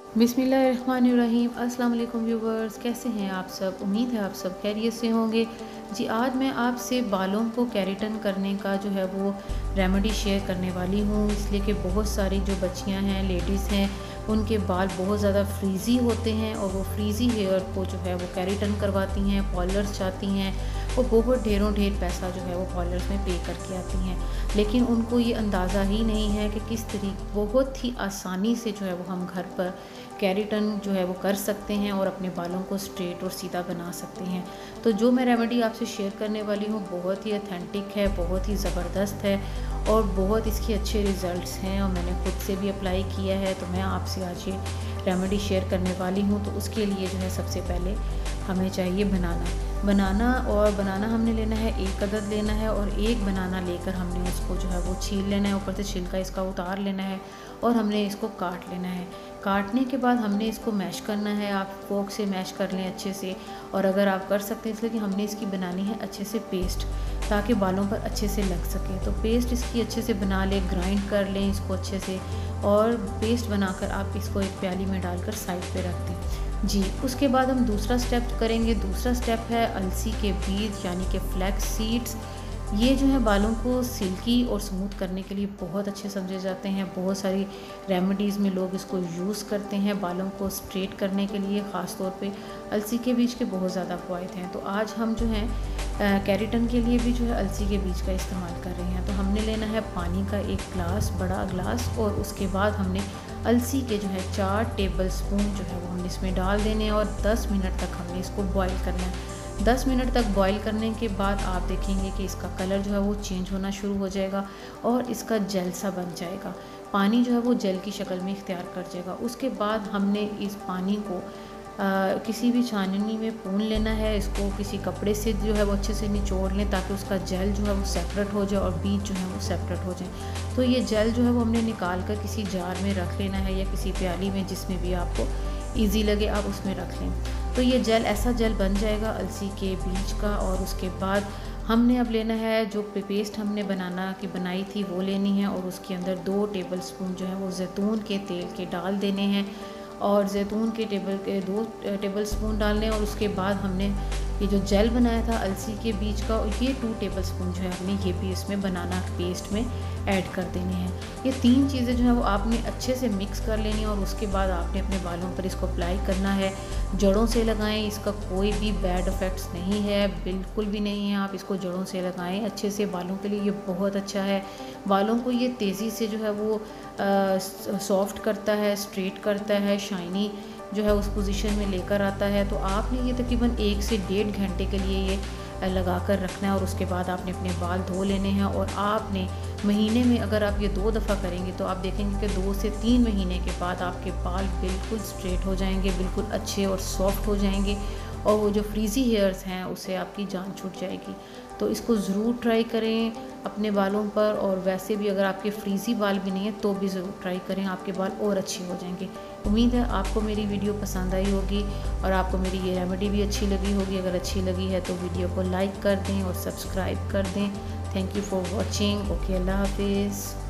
बिस्मिल्लाहिर्रहमानिर्रहीम। अस्सलाम वालेकुम व्यूवर्स, कैसे हैं आप सब? उम्मीद है आप सब खैरियत से होंगे। जी, आज मैं आपसे बालों को केराटिन करने का जो है वो रेमेडी शेयर करने वाली हूँ, इसलिए कि बहुत सारी जो बच्चियाँ हैं, लेडीज़ हैं, उनके बाल बहुत ज़्यादा फ्रीज़ी होते हैं और वो फ्रीज़ी हेयर को जो है वो केराटिन करवाती हैं, पॉलर्स चाहती हैं। वो बहुत ढेर पैसा जो है वो पॉलर्स में पे करके आती हैं, लेकिन उनको ये अंदाज़ा ही नहीं है कि किस तरीके बहुत ही आसानी से जो है वो हम घर पर केराटिन जो है वो कर सकते हैं और अपने बालों को स्ट्रेट और सीधा बना सकते हैं। तो जो मैं रेमेडी आपसे शेयर करने वाली हूँ बहुत ही ऑथेंटिक है, बहुत ही ज़बरदस्त है और बहुत इसके अच्छे रिज़ल्ट्स हैं और मैंने खुद से भी अप्लाई किया है। तो मैं आपसे आज ये रेमेडी शेयर करने वाली हूँ। तो उसके लिए जो है सबसे पहले हमें चाहिए बनाना हमने लेना है, एक अदद लेना है और एक बनाना लेकर हमने उसको जो है वो छील लेना है, ऊपर से छिलका इसका उतार लेना है और हमने इसको काट लेना है। काटने के बाद हमने इसको मैश करना है, आप फोक से मैश कर लें अच्छे से, और अगर आप कर सकते हैं इसलिए कि हमने इसकी बनानी है अच्छे से पेस्ट, ताकि बालों पर अच्छे से लग सके। तो पेस्ट इसकी अच्छे से बना लें, ग्राइंड कर लें इसको अच्छे से, और पेस्ट बनाकर आप इसको एक प्याली में डालकर साइड पे रख दें। जी, उसके बाद हम दूसरा स्टेप करेंगे। दूसरा स्टेप है अलसी के बीज यानी कि फ्लैक्स सीड्स। ये जो है बालों को सिल्की और स्मूथ करने के लिए बहुत अच्छे समझे जाते हैं। बहुत सारी रेमेडीज़ में लोग इसको यूज़ करते हैं बालों को स्ट्रेट करने के लिए। ख़ास तौर पे अलसी के बीज के बहुत ज़्यादा फ़ायदे हैं। तो आज हम जो हैं केराटिन के लिए भी जो है अलसी के बीज का इस्तेमाल कर रहे हैं। तो हमने लेना है पानी का एक गिलास, बड़ा गिलास, और उसके बाद हमने अलसी के जो है 4 टेबल स्पून जो है वो हमने इसमें डाल देने हैं और 10 मिनट तक हमने इसको बॉईल करना है। 10 मिनट तक बॉईल करने के बाद आप देखेंगे कि इसका कलर जो है वो चेंज होना शुरू हो जाएगा और इसका जेल सा बन जाएगा। पानी जो है वो जेल की शक्ल में इख्तियार कर जाएगा। उसके बाद हमने इस पानी को किसी भी छाननी में पून लेना है। इसको किसी कपड़े से जो है वो अच्छे से निचोड़ लें ताकि उसका जेल जो है वो सेपरेट हो जाए और बीज जो है वो सेपरेट हो जाए। तो ये जेल जो है वो हमने निकाल कर किसी जार में रख लेना है या किसी प्याली में, जिसमें भी आपको ईजी लगे आप उसमें रख लें। तो ये जेल ऐसा जेल बन जाएगा अलसी के बीज का। और उसके बाद हमने अब लेना है जो पेस्ट हमने बनाना की बनाई थी वो लेनी है, और उसके अंदर 2 टेबल स्पून जो है वो जैतून के तेल के डाल देने हैं, और जैतून के 2 टेबल स्पून डालने हैं। और उसके बाद हमने ये जो जेल बनाया था अलसी के बीज का, ये 2 टेबल स्पून जो है हमने ये भी इसमें बनाना पेस्ट में ऐड कर देने हैं। ये 3 चीज़ें जो है वो आपने अच्छे से मिक्स कर लेनी है और उसके बाद आपने अपने बालों पर इसको अप्लाई करना है। जड़ों से लगाएं, इसका कोई भी बैड इफ़ेक्ट्स नहीं है, बिल्कुल भी नहीं है। आप इसको जड़ों से लगाएं अच्छे से, बालों के लिए ये बहुत अच्छा है। बालों को ये तेज़ी से जो है वो सॉफ्ट करता है, स्ट्रेट करता है, शाइनी जो है उस पोजीशन में लेकर आता है। तो आपने ये तकरीबन 1 से 1.5 घंटे के लिए ये लगा कर रखना है और उसके बाद आपने अपने बाल धो लेने हैं। और आपने महीने में अगर आप ये 2 दफ़ा करेंगे तो आप देखेंगे कि 2 से 3 महीने के बाद आपके बाल बिल्कुल स्ट्रेट हो जाएंगे, बिल्कुल अच्छे और सॉफ्ट हो जाएंगे, और वो जो फ्रीज़ी हेयर्स हैं उससे आपकी जान छूट जाएगी। तो इसको ज़रूर ट्राई करें अपने बालों पर। और वैसे भी अगर आपके फ्रीज़ी बाल भी नहीं है तो भी ज़रूर ट्राई करें, आपके बाल और अच्छे हो जाएंगे। उम्मीद है आपको मेरी वीडियो पसंद आई होगी और आपको मेरी ये रेमेडी भी अच्छी लगी होगी। अगर अच्छी लगी है तो वीडियो को लाइक कर दें और सब्सक्राइब कर दें। Thank you for watching. Okay, अल्लाह हाफिज़।